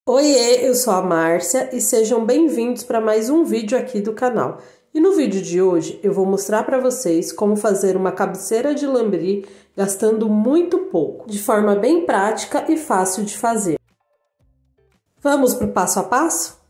Oiê, eu sou a Márcia e sejam bem-vindos para mais um vídeo aqui do canal. E no vídeo de hoje eu vou mostrar para vocês como fazer uma cabeceira de lambri gastando muito pouco, de forma bem prática e fácil de fazer. Vamos para o passo a passo?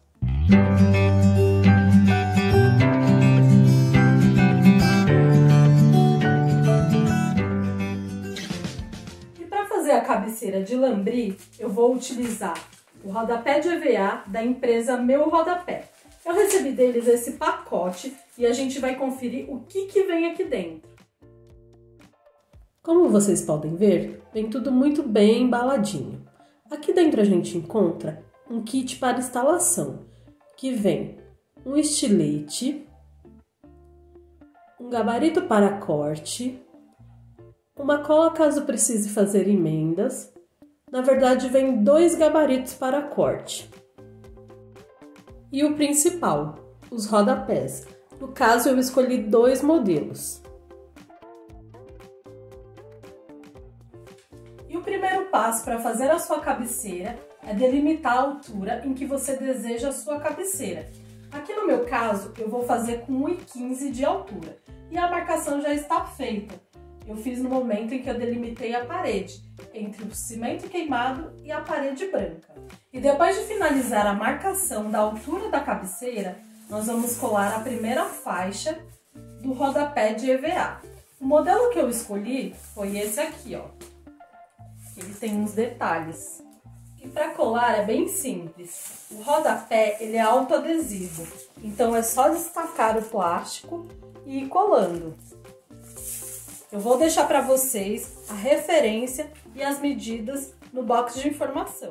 E para fazer a cabeceira de lambri, eu vou utilizar o rodapé de EVA da empresa Meu Rodapé. Eu recebi deles esse pacote e a gente vai conferir o que vem aqui dentro. Como vocês podem ver, vem tudo muito bem embaladinho. Aqui dentro a gente encontra um kit para instalação, que vem um estilete, um gabarito para corte, uma cola caso precise fazer emendas. Na verdade, vem 2 gabaritos para corte. E o principal, os rodapés. No caso, eu escolhi 2 modelos. E o primeiro passo para fazer a sua cabeceira é delimitar a altura em que você deseja a sua cabeceira. Aqui no meu caso, eu vou fazer com 1,15 de altura. E a marcação já está feita. Eu fiz no momento em que eu delimitei a parede, entre o cimento queimado e a parede branca. E depois de finalizar a marcação da altura da cabeceira, nós vamos colar a primeira faixa do rodapé de EVA. O modelo que eu escolhi foi esse aqui, ó. Ele tem uns detalhes. E para colar é bem simples. O rodapé ele é autoadesivo, então é só destacar o plástico e ir colando. Eu vou deixar para vocês a referência e as medidas no box de informação.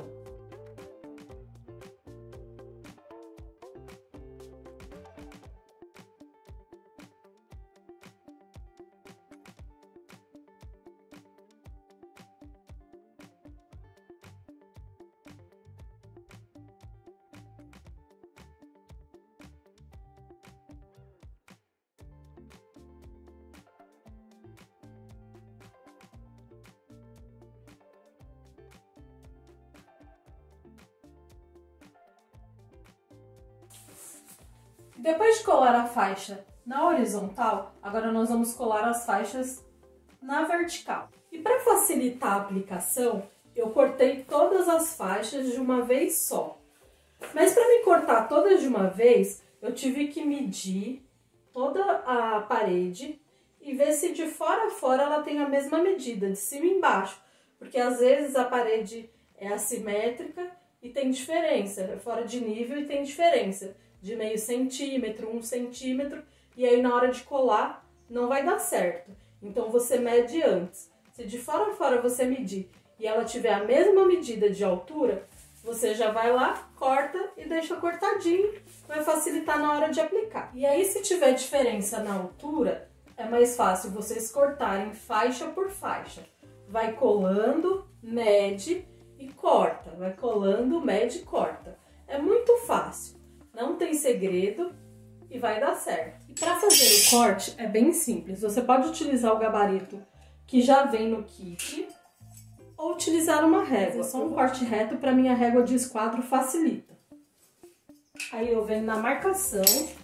Depois de colar a faixa na horizontal, agora nós vamos colar as faixas na vertical. E para facilitar a aplicação, eu cortei todas as faixas de uma vez só. Mas para me cortar todas de uma vez, eu tive que medir toda a parede e ver se de fora a fora ela tem a mesma medida, de cima e embaixo. Porque às vezes a parede é assimétrica e tem diferença, é fora de nível e tem diferença. De meio centímetro, 1 centímetro, e aí na hora de colar não vai dar certo. Então você mede antes. Se de fora a fora você medir e ela tiver a mesma medida de altura, você já vai lá, corta e deixa cortadinho, vai facilitar na hora de aplicar. E aí se tiver diferença na altura, é mais fácil vocês cortarem faixa por faixa. Vai colando, mede e corta. Vai colando, mede e corta. É muito fácil. Não tem segredo e vai dar certo. E para fazer o corte é bem simples. Você pode utilizar o gabarito que já vem no kit ou utilizar uma régua. Só um corte reto para minha régua de esquadro facilita. Aí eu venho na marcação.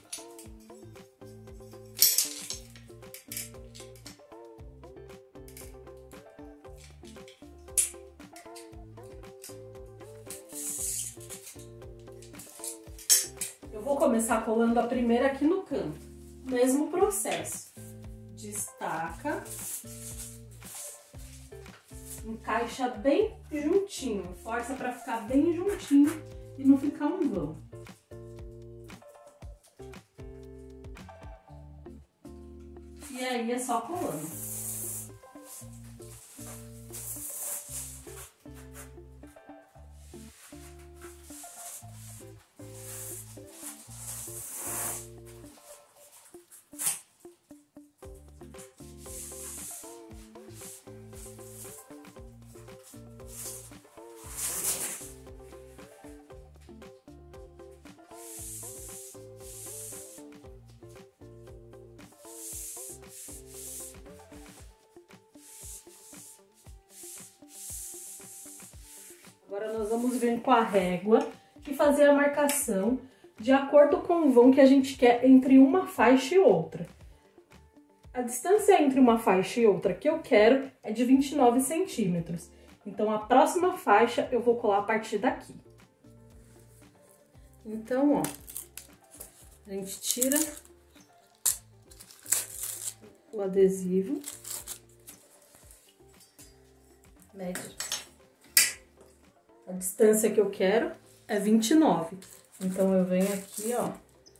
Eu vou começar colando a primeira aqui no canto. Mesmo processo. Destaca. Encaixa bem juntinho. Força para ficar bem juntinho e não ficar um vão. E aí é só colando. Agora nós vamos vir com a régua e fazer a marcação de acordo com o vão que a gente quer entre uma faixa e outra. A distância entre uma faixa e outra que eu quero é de 29 centímetros. Então, a próxima faixa eu vou colar a partir daqui. Então, ó, a gente tira o adesivo, mede. A distância que eu quero é 29. Então, eu venho aqui, ó.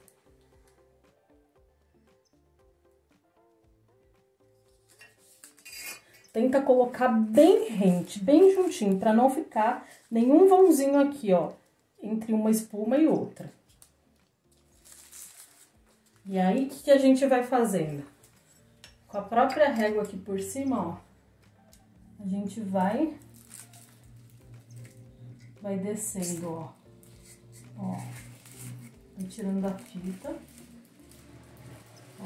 Tenta colocar bem rente, bem juntinho, para não ficar nenhum vãozinho aqui, ó, entre uma espuma e outra. E aí, o que a gente vai fazendo? Com a própria régua aqui por cima, ó, a gente vai descendo, ó. Ó, vai tirando a fita, ó,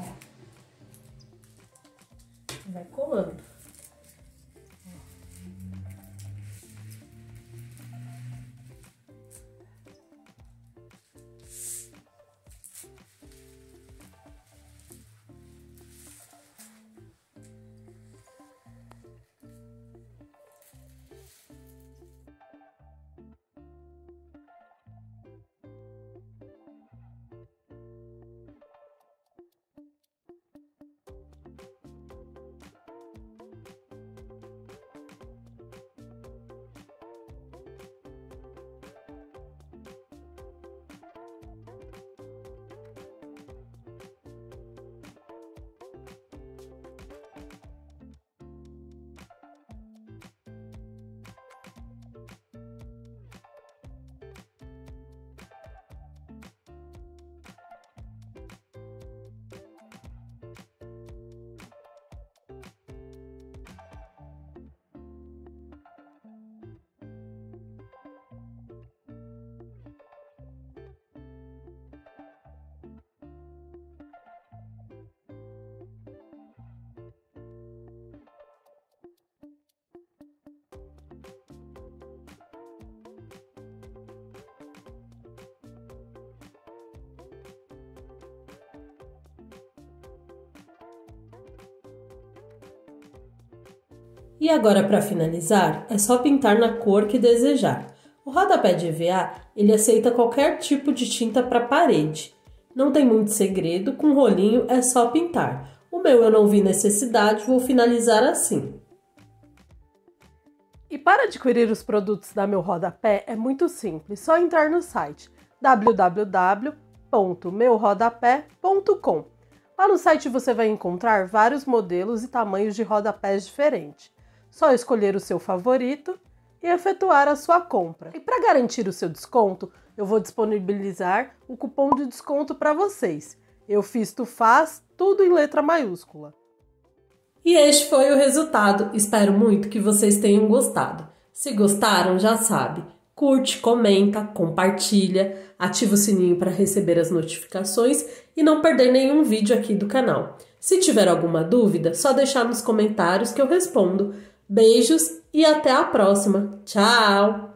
e vai colando. E agora, para finalizar, é só pintar na cor que desejar. O rodapé de EVA, ele aceita qualquer tipo de tinta para parede. Não tem muito segredo, com rolinho é só pintar. O meu eu não vi necessidade, vou finalizar assim. E para adquirir os produtos da Meu Rodapé é muito simples, só entrar no site www.meurodapé.com. Lá no site você vai encontrar vários modelos e tamanhos de rodapés diferentes. Só escolher o seu favorito e efetuar a sua compra. E para garantir o seu desconto, eu vou disponibilizar o cupom de desconto para vocês. Eu fiz Tu Faz, tudo em letra maiúscula. E este foi o resultado. Espero muito que vocês tenham gostado. Se gostaram, já sabe, curte, comenta, compartilha, ativa o sininho para receber as notificações e não perder nenhum vídeo aqui do canal. Se tiver alguma dúvida, só deixar nos comentários que eu respondo. Beijos e até a próxima. Tchau!